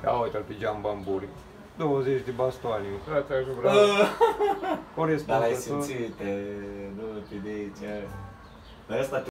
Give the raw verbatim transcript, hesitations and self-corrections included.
Ia uite-l pe Gian Bamburi. douăzeci de bastoane, frate, așa vreau. Dar l-ai simțit, nu te de aici. Dar ăsta